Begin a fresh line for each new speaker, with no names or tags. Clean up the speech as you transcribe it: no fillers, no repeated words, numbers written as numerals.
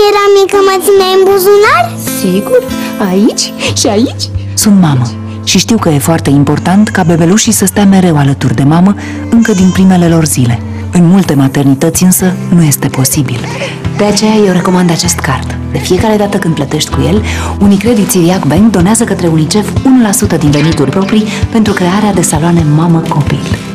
eram mică mă țineai în buzunar?
Sigur, aici și aici. Sunt mamă și știu că e foarte important ca bebelușii să stea mereu alături de mamă încă din primele lor zile. În multe maternități însă nu este posibil. De aceea eu recomand acest card. De fiecare dată când plătești cu el, Unicredit Tiriac Bank donează către UNICEF 1% din venituri proprii pentru crearea de saloane mamă-copil.